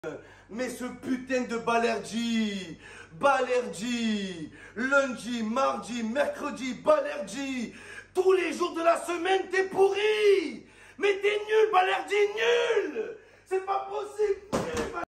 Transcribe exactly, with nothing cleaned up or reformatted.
Mais ce putain de Balerji, Balerji, lundi, mardi, mercredi, Balerji, tous les jours de la semaine, t'es pourri. Mais t'es nul, Balerji, nul. C'est pas possible.